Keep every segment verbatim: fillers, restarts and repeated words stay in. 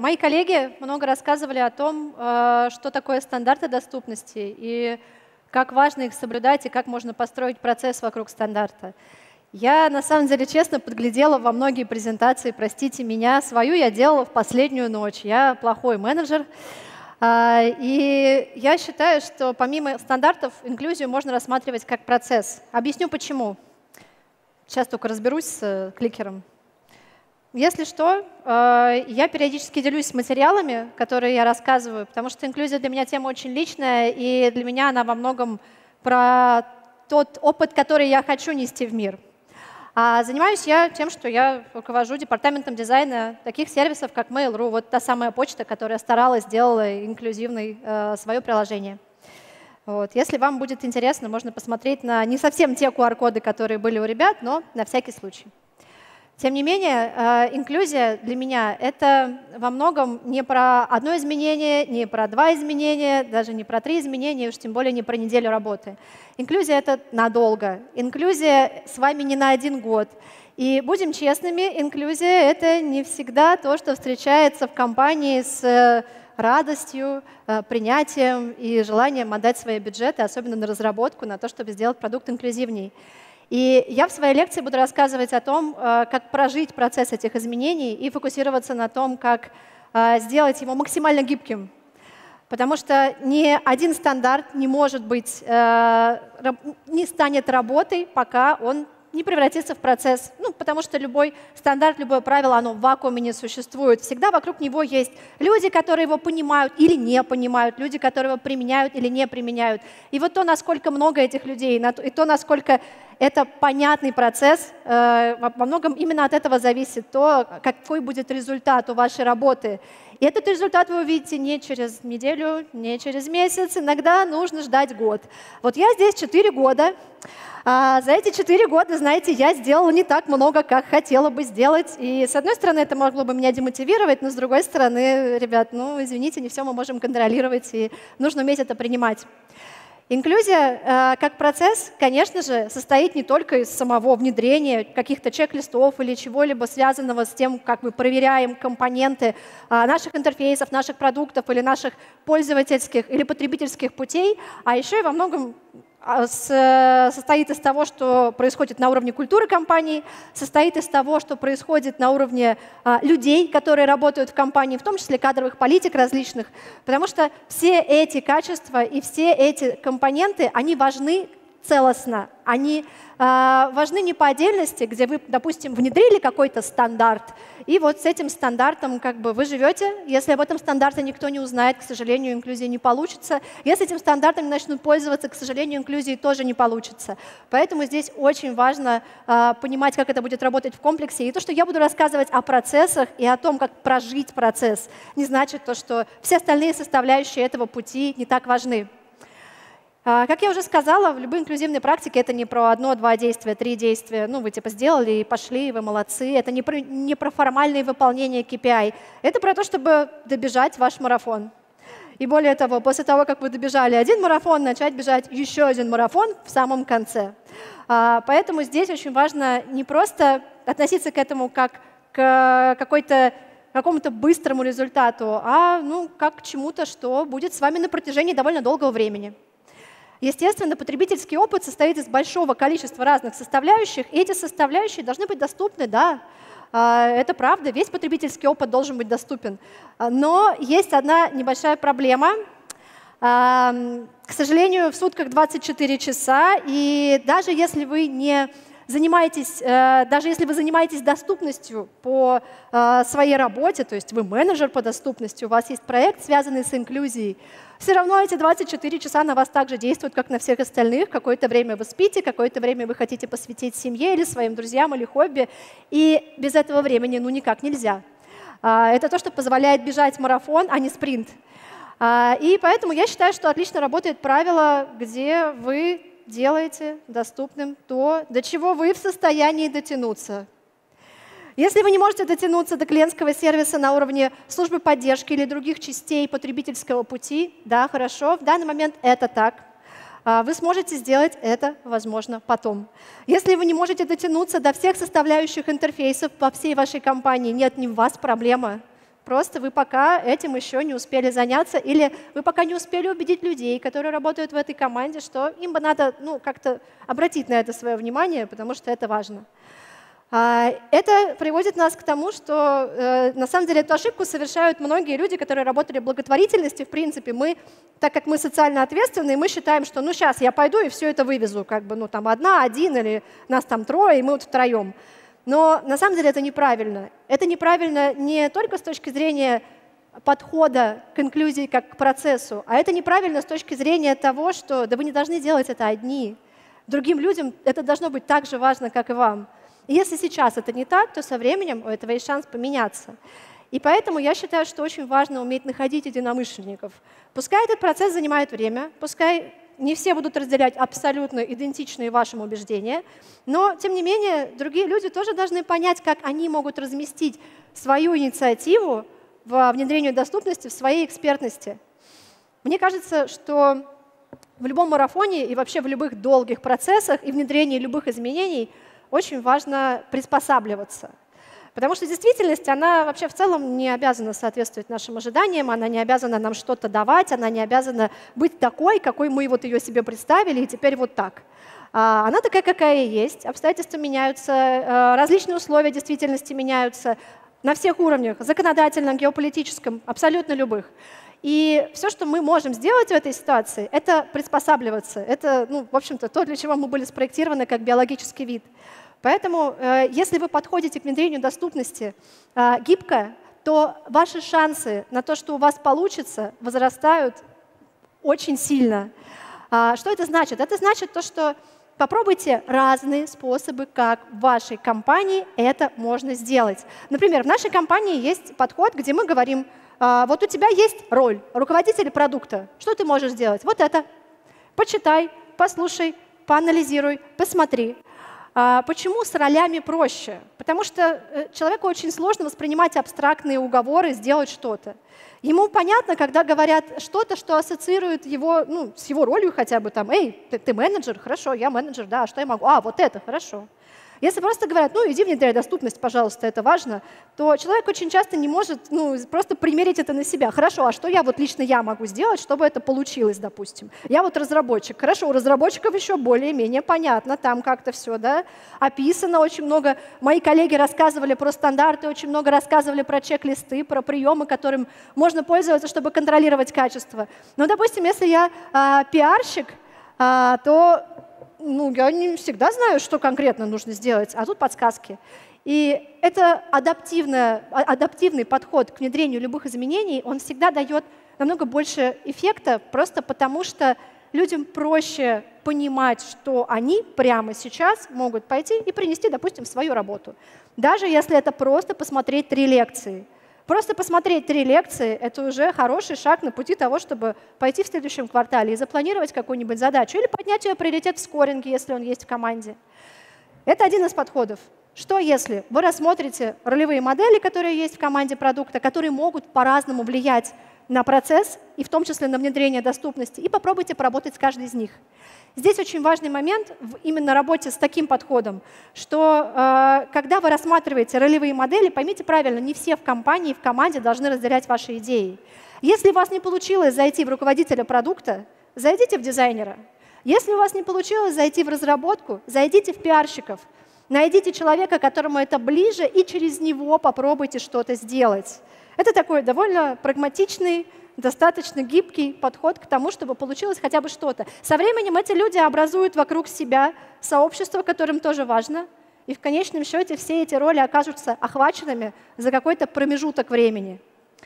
Мои коллеги много рассказывали о том, что такое стандарты доступности и как важно их соблюдать и как можно построить процесс вокруг стандарта. Я, на самом деле, честно подглядела во многие презентации, простите меня, свою я делала в последнюю ночь. Я плохой менеджер. И я считаю, что помимо стандартов инклюзию можно рассматривать как процесс. Объясню почему. Сейчас только разберусь с кликером. Если что, я периодически делюсь материалами, которые я рассказываю, потому что инклюзия для меня тема очень личная, и для меня она во многом про тот опыт, который я хочу нести в мир. А занимаюсь я тем, что я руковожу департаментом дизайна таких сервисов, как Mail.ru. Вот та самая почта, которая старалась, сделала инклюзивной э, свое приложение. Вот. Если вам будет интересно, можно посмотреть на не совсем те ку ар-коды, которые были у ребят, но на всякий случай. Тем не менее, э, инклюзия для меня — это во многом не про одно изменение, не про два изменения, даже не про три изменения, уж тем более не про неделю работы. Инклюзия — это надолго. Инклюзия с вами не на один год. И будем честными, инклюзия — это не всегда то, что встречается в компании с радостью, э, принятием и желанием отдать свои бюджеты, особенно на разработку, на то, чтобы сделать продукт инклюзивней. И я в своей лекции буду рассказывать о том, как прожить процесс этих изменений и фокусироваться на том, как сделать его максимально гибким. Потому что ни один стандарт не может быть, не станет работой, пока он не превратится в процесс. Ну, потому что любой стандарт, любое правило, оно в вакууме не существует. Всегда вокруг него есть люди, которые его понимают или не понимают, люди, которые его применяют или не применяют. И вот то, насколько много этих людей, и то, насколько это понятный процесс, во многом именно от этого зависит то, какой будет результат у вашей работы. И этот результат вы увидите не через неделю, не через месяц, иногда нужно ждать год. Вот я здесь четыре года. За эти четыре года, знаете, я сделала не так много, как хотела бы сделать. И с одной стороны, это могло бы меня демотивировать, но с другой стороны, ребят, ну извините, не все мы можем контролировать, и нужно уметь это принимать. Инклюзия э, как процесс, конечно же, состоит не только из самого внедрения каких-то чек-листов или чего-либо связанного с тем, как мы проверяем компоненты э, наших интерфейсов, наших продуктов или наших пользовательских или потребительских путей, а еще и во многом состоит из того, что происходит на уровне культуры компании, состоит из того, что происходит на уровне а, людей, которые работают в компании, в том числе кадровых политик различных, потому что все эти качества и все эти компоненты, они важны целостно, они э, важны не по отдельности, где вы, допустим, внедрили какой-то стандарт, и вот с этим стандартом как бы вы живете. Если об этом стандарте никто не узнает, к сожалению, инклюзии не получится. Если этим стандартом начнут пользоваться, к сожалению, инклюзии тоже не получится. Поэтому здесь очень важно э, понимать, как это будет работать в комплексе. И то, что я буду рассказывать о процессах и о том, как прожить процесс, не значит то, что все остальные составляющие этого пути не так важны. Как я уже сказала, в любой инклюзивной практике это не про одно-два действия, три действия. Ну, вы типа сделали и пошли, вы молодцы. Это не про, не про формальное выполнение кей пи ай. Это про то, чтобы добежать ваш марафон. И более того, после того, как вы добежали один марафон, начать бежать еще один марафон в самом конце. Поэтому здесь очень важно не просто относиться к этому как к какой-то какому-то быстрому результату, а ну, как к чему-то, что будет с вами на протяжении довольно долгого времени. Естественно, потребительский опыт состоит из большого количества разных составляющих, и эти составляющие должны быть доступны, да, это правда, весь потребительский опыт должен быть доступен. Но есть одна небольшая проблема. К сожалению, в сутках двадцать четыре часа, и даже если вы не занимаетесь, даже если вы занимаетесь доступностью по своей работе, то есть вы менеджер по доступности, у вас есть проект, связанный с инклюзией, все равно эти двадцать четыре часа на вас также действуют, как на всех остальных. Какое-то время вы спите, какое-то время вы хотите посвятить семье или своим друзьям или хобби, и без этого времени ну никак нельзя. Это то, что позволяет бежать марафон, а не спринт. И поэтому я считаю, что отлично работает правило, где вы делаете доступным то, до чего вы в состоянии дотянуться. Если вы не можете дотянуться до клиентского сервиса на уровне службы поддержки или других частей потребительского пути, да, хорошо, в данный момент это так. Вы сможете сделать это, возможно, потом. Если вы не можете дотянуться до всех составляющих интерфейсов по всей вашей компании, нет, не в вас проблема. Просто вы пока этим еще не успели заняться, или вы пока не успели убедить людей, которые работают в этой команде, что им бы надо ну, как-то обратить на это свое внимание, потому что это важно. Это приводит нас к тому, что э, на самом деле эту ошибку совершают многие люди, которые работали в благотворительности. В принципе, мы, так как мы социально ответственные, мы считаем, что ну сейчас я пойду и все это вывезу, как бы ну там одна, один или нас там трое, и мы вот втроем. Но на самом деле это неправильно. Это неправильно не только с точки зрения подхода к инклюзии как к процессу, а это неправильно с точки зрения того, что да вы не должны делать это одни. Другим людям это должно быть так же важно, как и вам. И если сейчас это не так, то со временем у этого есть шанс поменяться. И поэтому я считаю, что очень важно уметь находить единомышленников. Пускай этот процесс занимает время, пускай не все будут разделять абсолютно идентичные вашим убеждения, но, тем не менее, другие люди тоже должны понять, как они могут разместить свою инициативу во внедрению доступности в своей экспертности. Мне кажется, что в любом марафоне и вообще в любых долгих процессах и внедрении любых изменений очень важно приспосабливаться. Потому что действительность, она вообще в целом не обязана соответствовать нашим ожиданиям, она не обязана нам что-то давать, она не обязана быть такой, какой мы вот ее себе представили, и теперь вот так. Она такая, какая и есть, обстоятельства меняются, различные условия действительности меняются на всех уровнях, законодательном, геополитическом, абсолютно любых. И все, что мы можем сделать в этой ситуации, это приспосабливаться. Это, ну, в общем-то, то, для чего мы были спроектированы как биологический вид. Поэтому, э, если вы подходите к внедрению доступности э, гибко, то ваши шансы на то, что у вас получится, возрастают очень сильно. А, что это значит? Это значит то, что попробуйте разные способы, как в вашей компании это можно сделать. Например, в нашей компании есть подход, где мы говорим, а, вот у тебя есть роль руководителя продукта. Что ты можешь сделать? Вот это. Почитай, послушай, поанализируй, посмотри. А, почему с ролями проще? Потому что человеку очень сложно воспринимать абстрактные уговоры, сделать что-то. Ему понятно, когда говорят что-то, что ассоциирует его ну, с его ролью хотя бы там, «Эй, ты, ты менеджер? Хорошо, я менеджер, да, а что я могу? А, вот это, хорошо». Если просто говорят, ну, иди внедряй доступность, пожалуйста, это важно, то человек очень часто не может ну, просто примерить это на себя. Хорошо, а что я вот лично я могу сделать, чтобы это получилось, допустим? Я вот разработчик. Хорошо, у разработчиков еще более-менее понятно, там как-то все да, описано очень много. Мои коллеги рассказывали про стандарты, очень много рассказывали про чек-листы, про приемы, которым можно пользоваться, чтобы контролировать качество. Но, допустим, если я а, пиарщик, а, то ну, я не всегда знаю, что конкретно нужно сделать, а тут подсказки. И это адаптивный подход к внедрению любых изменений, он всегда дает намного больше эффекта, просто потому что людям проще понимать, что они прямо сейчас могут пойти и принести, допустим, свою работу. Даже если это просто посмотреть три лекции. Просто посмотреть три лекции – это уже хороший шаг на пути того, чтобы пойти в следующем квартале и запланировать какую-нибудь задачу или поднять ее приоритет в скоринге, если он есть в команде. Это один из подходов. Что если вы рассмотрите ролевые модели, которые есть в команде продукта, которые могут по-разному влиять на процесс, и в том числе на внедрение доступности, и попробуйте поработать с каждой из них. Здесь очень важный момент в именно работе с таким подходом, что э, когда вы рассматриваете ролевые модели, поймите правильно, не все в компании, в команде должны разделять ваши идеи. Если у вас не получилось зайти в руководителя продукта, зайдите в дизайнера. Если у вас не получилось зайти в разработку, зайдите в пиарщиков. Найдите человека, которому это ближе, и через него попробуйте что-то сделать. Это такой довольно прагматичный, достаточно гибкий подход к тому, чтобы получилось хотя бы что-то. Со временем эти люди образуют вокруг себя сообщество, которым тоже важно, и в конечном счете все эти роли окажутся охваченными за какой-то промежуток времени.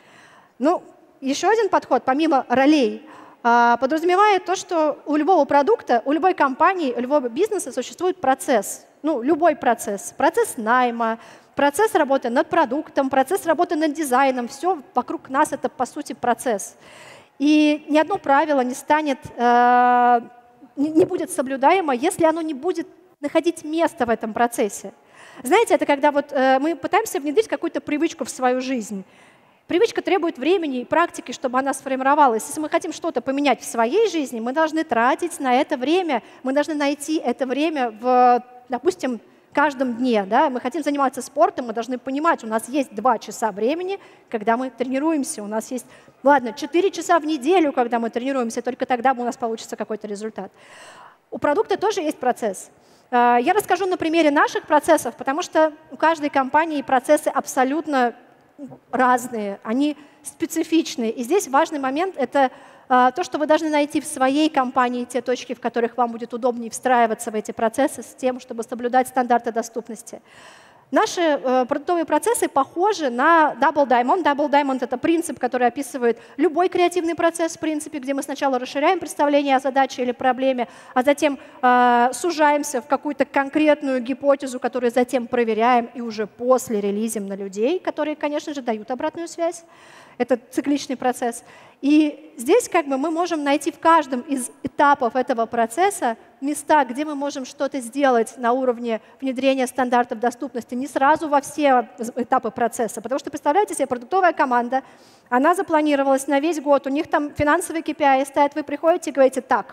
Ну, еще один подход, помимо ролей, подразумевает то, что у любого продукта, у любой компании, у любого бизнеса существует процесс. Ну, любой процесс. Процесс найма, процесс работы над продуктом, процесс работы над дизайном. Все вокруг нас — это, по сути, процесс. И ни одно правило не станет, э, не будет соблюдаемо, если оно не будет находить место в этом процессе. Знаете, это когда вот, э, мы пытаемся внедрить какую-то привычку в свою жизнь. Привычка требует времени и практики, чтобы она сформировалась. Если мы хотим что-то поменять в своей жизни, мы должны тратить на это время, мы должны найти это время в, допустим, каждом дне. Да? Мы хотим заниматься спортом, мы должны понимать, у нас есть два часа времени, когда мы тренируемся. У нас есть, ладно, четыре часа в неделю, когда мы тренируемся, только тогда у нас получится какой-то результат. У продукта тоже есть процесс. Я расскажу на примере наших процессов, потому что у каждой компании процессы абсолютно разные, они специфичные. И здесь важный момент — это то, что вы должны найти в своей компании те точки, в которых вам будет удобнее встраиваться в эти процессы с тем, чтобы соблюдать стандарты доступности. Наши э, продуктовые процессы похожи на Double Diamond. Double Diamond — это принцип, который описывает любой креативный процесс, в принципе, где мы сначала расширяем представление о задаче или проблеме, а затем э, сужаемся в какую-то конкретную гипотезу, которую затем проверяем и уже после релизим на людей, которые, конечно же, дают обратную связь. Это цикличный процесс. И здесь как бы мы можем найти в каждом из этапов этого процесса места, где мы можем что-то сделать на уровне внедрения стандартов доступности, не сразу во все этапы процесса. Потому что, представляете себе, продуктовая команда, она запланировалась на весь год, у них там финансовые кей пи ай стоят, вы приходите и говорите: так,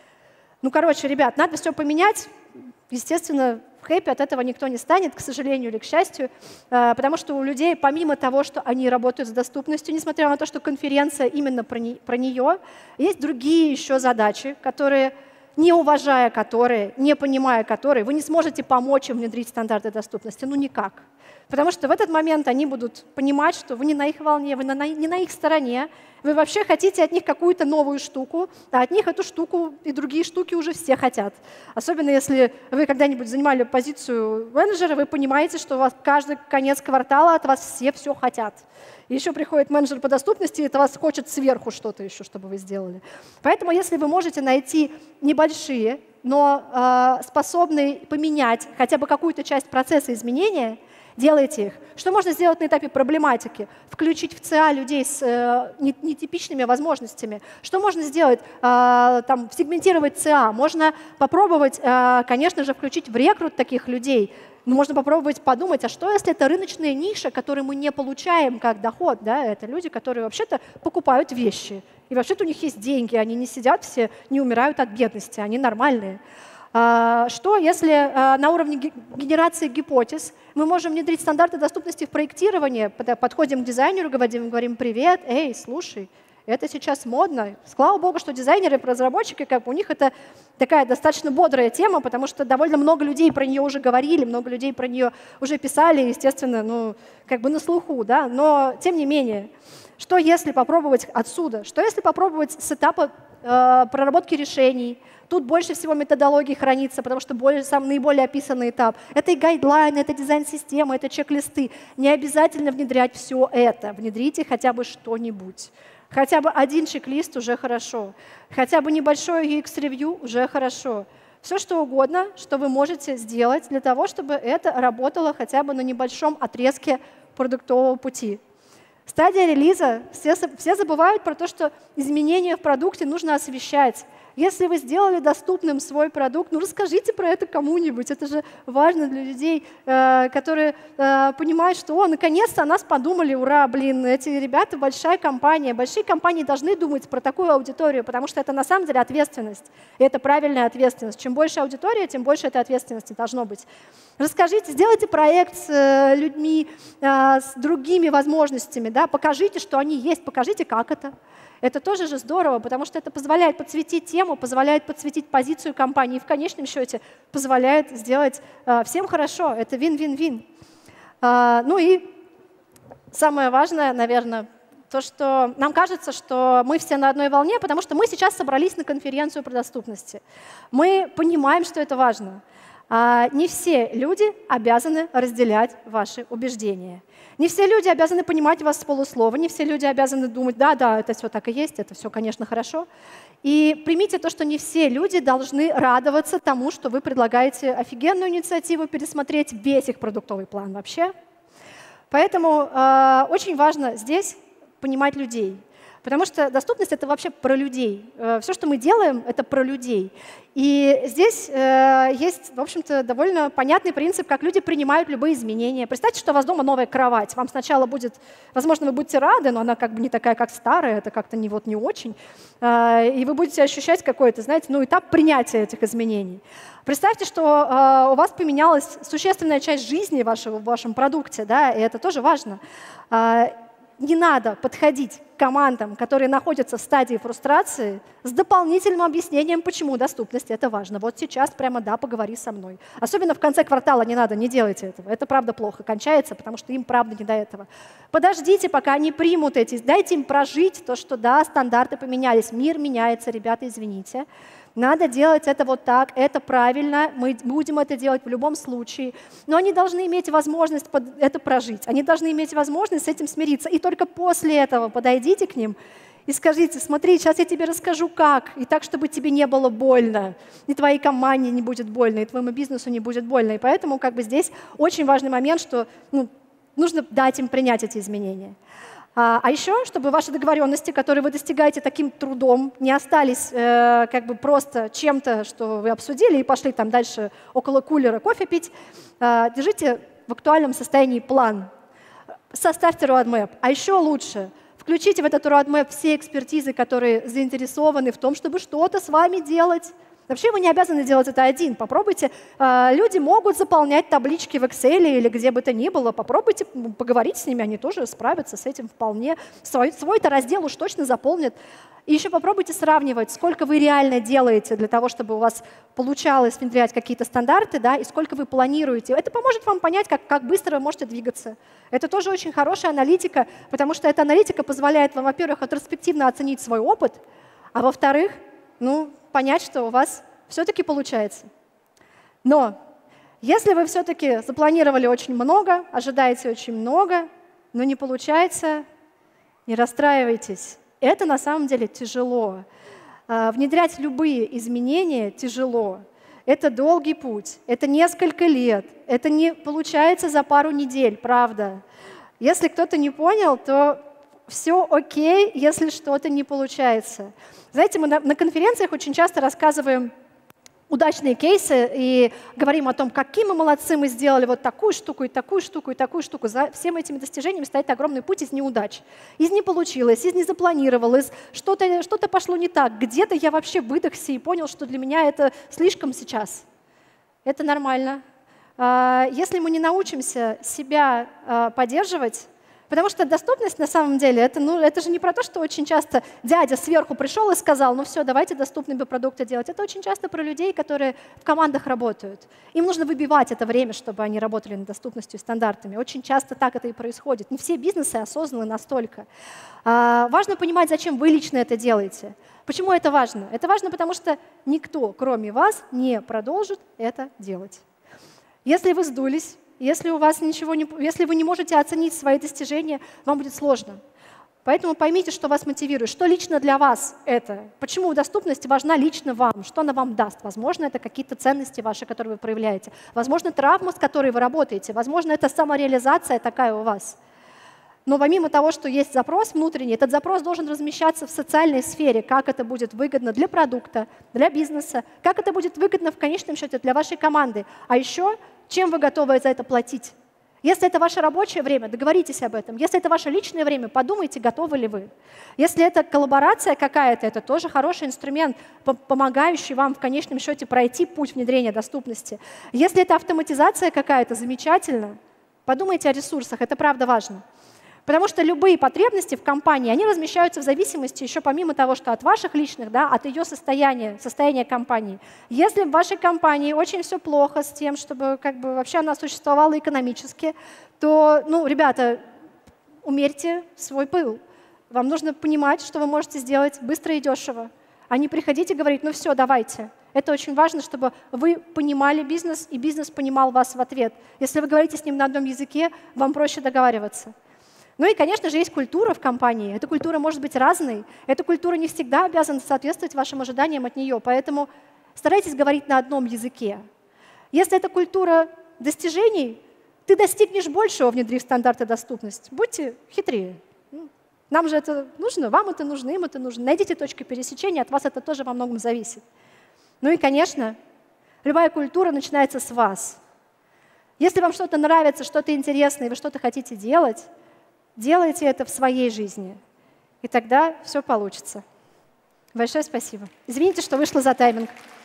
ну, короче, ребят, надо все поменять. Естественно, хэппи от этого никто не станет, к сожалению или к счастью, потому что у людей, помимо того, что они работают с доступностью, несмотря на то, что конференция именно про, не, про нее, есть другие еще задачи, которые, не уважая которые, не понимая которые, вы не сможете помочь им внедрить стандарты доступности, ну никак. Потому что в этот момент они будут понимать, что вы не на их волне, вы на, не на их стороне, вы вообще хотите от них какую-то новую штуку, а от них эту штуку и другие штуки уже все хотят. Особенно если вы когда-нибудь занимали позицию менеджера, вы понимаете, что у вас каждый конец квартала от вас все все хотят. И еще приходит менеджер по доступности, и это вас хочет сверху что-то еще, чтобы вы сделали. Поэтому если вы можете найти небольшие, но э, способные поменять хотя бы какую-то часть процесса изменения, делайте их. Что можно сделать на этапе проблематики? Включить в ЦА людей с э, нетипичными возможностями. Что можно сделать? Э, там, сегментировать ЦА. Можно попробовать, э, конечно же, включить в рекрут таких людей. Но можно попробовать подумать, а что, если это рыночная ниша, которую мы не получаем как доход? Да? Это люди, которые вообще-то покупают вещи. И вообще-то у них есть деньги, они не сидят все, не умирают от бедности, они нормальные. Что, если на уровне генерации гипотез мы можем внедрить стандарты доступности в проектирование, подходим к дизайнеру, говорим, говорим: привет, эй, слушай, это сейчас модно. Слава богу, что дизайнеры, разработчики, как бы у них это такая достаточно бодрая тема, потому что довольно много людей про нее уже говорили, много людей про нее уже писали, естественно, ну, как бы на слуху, да, но тем не менее. Что если попробовать отсюда? Что если попробовать с этапа э, проработки решений? Тут больше всего методологий хранится, потому что более, сам наиболее описанный этап. Это и гайдлайны, это дизайн-системы, это чек-листы. Не обязательно внедрять все это. Внедрите хотя бы что-нибудь. Хотя бы один чек-лист уже хорошо. Хотя бы небольшое ю экс-ревью уже хорошо. Все что угодно, что вы можете сделать для того, чтобы это работало хотя бы на небольшом отрезке продуктового пути. Стадия релиза. Все, все забывают про то, что изменения в продукте нужно освещать. Если вы сделали доступным свой продукт, ну расскажите про это кому-нибудь. Это же важно для людей, э, которые э, понимают, что о, наконец-то о нас подумали, ура, блин, эти ребята большая компания. Большие компании должны думать про такую аудиторию, потому что это на самом деле ответственность. И это правильная ответственность. Чем больше аудитория, тем больше этой ответственности должно быть. Расскажите, сделайте проект с э, людьми, э, с другими возможностями, да? Покажите, что они есть, покажите, как это. Это тоже же здорово, потому что это позволяет подсветить тему, позволяет подсветить позицию компании и в конечном счете позволяет сделать э, всем хорошо. Это вин-вин-вин. Э, ну и самое важное, наверное, то, что нам кажется, что мы все на одной волне, потому что мы сейчас собрались на конференцию по доступности. Мы понимаем, что это важно. Э, не все люди обязаны разделять ваши убеждения. Не все люди обязаны понимать вас с полуслова, не все люди обязаны думать: да, да, это все так и есть, это все, конечно, хорошо. И примите то, что не все люди должны радоваться тому, что вы предлагаете офигенную инициативу пересмотреть весь их продуктовый план вообще. Поэтому э, очень важно здесь понимать людей. Потому что доступность — это вообще про людей. Все, что мы делаем, это про людей. И здесь э, есть, в общем-то, довольно понятный принцип, как люди принимают любые изменения. Представьте, что у вас дома новая кровать. Вам сначала будет, возможно, вы будете рады, но она как бы не такая, как старая, это как-то не, вот, не очень. Э, и вы будете ощущать какой-то, знаете, ну, этап принятия этих изменений. Представьте, что э, у вас поменялась существенная часть жизни вашего, в вашем продукте, да, и это тоже важно. Э, Не надо подходить к командам, которые находятся в стадии фрустрации, с дополнительным объяснением, почему доступность — это важно. Вот сейчас прямо да, поговори со мной. Особенно в конце квартала не надо, не делайте этого. Это правда плохо кончается, потому что им правда не до этого. Подождите, пока они примут эти, дайте им прожить то, что да, стандарты поменялись, мир меняется, ребята, извините. Надо делать это вот так, это правильно, мы будем это делать в любом случае. Но они должны иметь возможность это прожить, они должны иметь возможность с этим смириться. И только после этого подойдите к ним и скажите: смотри, сейчас я тебе расскажу как, и так, чтобы тебе не было больно, и твоей команде не будет больно, и твоему бизнесу не будет больно. И поэтому как бы здесь очень важный момент, что ну, нужно дать им принять эти изменения. А, а еще, чтобы ваши договоренности, которые вы достигаете таким трудом, не остались э, как бы просто чем-то, что вы обсудили и пошли там дальше около кулера кофе пить, э, держите в актуальном состоянии план. Составьте roadmap. А еще лучше, включите в этот roadmap все экспертизы, которые заинтересованы в том, чтобы что-то с вами делать. Вообще вы не обязаны делать это один. Попробуйте. Люди могут заполнять таблички в Excel или где бы то ни было. Попробуйте поговорить с ними, они тоже справятся с этим вполне. Свой, свой-то раздел уж точно заполнят. И еще попробуйте сравнивать, сколько вы реально делаете для того, чтобы у вас получалось внедрять какие-то стандарты, да, и сколько вы планируете. Это поможет вам понять, как, как быстро вы можете двигаться. Это тоже очень хорошая аналитика, потому что эта аналитика позволяет вам, во-первых, ретроспективно оценить свой опыт, а во-вторых, ну, понять, что у вас все-таки получается. Но если вы все-таки запланировали очень много, ожидаете очень много, но не получается, не расстраивайтесь. Это на самом деле тяжело. Внедрять любые изменения тяжело. Это долгий путь, это несколько лет, это не получается за пару недель, правда. Если кто-то не понял, то все окей, если что-то не получается. Знаете, мы на, на конференциях очень часто рассказываем удачные кейсы и говорим о том, какие мы молодцы, мы сделали вот такую штуку, и такую штуку, и такую штуку. За всеми этими достижениями стоит огромный путь из неудач. Из не получилось, из не запланировал, из что-то что-то пошло не так. Где-то я вообще выдохся и понял, что для меня это слишком сейчас. Это нормально. Если мы не научимся себя поддерживать, потому что доступность на самом деле, это, ну, это же не про то, что очень часто дядя сверху пришел и сказал, ну все, давайте доступные продукты делать. Это очень часто про людей, которые в командах работают. Им нужно выбивать это время, чтобы они работали над доступностью и стандартами. Очень часто так это и происходит. Не все бизнесы осознаны настолько. А, важно понимать, зачем вы лично это делаете. Почему это важно? Это важно, потому что никто, кроме вас, не продолжит это делать. Если вы сдулись, Если, у вас ничего не, если вы не можете оценить свои достижения, вам будет сложно. Поэтому поймите, что вас мотивирует, что лично для вас это, почему доступность важна лично вам, что она вам даст. Возможно, это какие-то ценности ваши, которые вы проявляете. Возможно, травма, с которой вы работаете. Возможно, это самореализация такая у вас. Но помимо того, что есть запрос внутренний, этот запрос должен размещаться в социальной сфере, как это будет выгодно для продукта, для бизнеса, как это будет выгодно в конечном счете для вашей команды. А еще, чем вы готовы за это платить? Если это ваше рабочее время, договоритесь об этом. Если это ваше личное время, подумайте, готовы ли вы. Если это коллаборация какая-то, это тоже хороший инструмент, помогающий вам в конечном счете пройти путь внедрения доступности. Если это автоматизация какая-то, замечательно. Подумайте о ресурсах, это правда важно. Потому что любые потребности в компании, они размещаются в зависимости еще помимо того, что от ваших личных, да, от ее состояния, состояния компании. Если в вашей компании очень все плохо с тем, чтобы как бы, вообще она существовала экономически, то, ну, ребята, умерьте свой пыл. Вам нужно понимать, что вы можете сделать быстро и дешево, а не приходить и говорить, ну все, давайте. Это очень важно, чтобы вы понимали бизнес, и бизнес понимал вас в ответ. Если вы говорите с ним на одном языке, вам проще договариваться. Ну и, конечно же, есть культура в компании. Эта культура может быть разной. Эта культура не всегда обязана соответствовать вашим ожиданиям от нее. Поэтому старайтесь говорить на одном языке. Если это культура достижений, ты достигнешь большего, внедрив стандарты доступности. Будьте хитрее. Нам же это нужно, вам это нужно, им это нужно. Найдите точки пересечения, от вас это тоже во многом зависит. Ну и, конечно, любая культура начинается с вас. Если вам что-то нравится, что-то интересное, и вы что-то хотите делать, делайте это в своей жизни. И тогда все получится. Большое спасибо. Извините, что вышла за тайминг.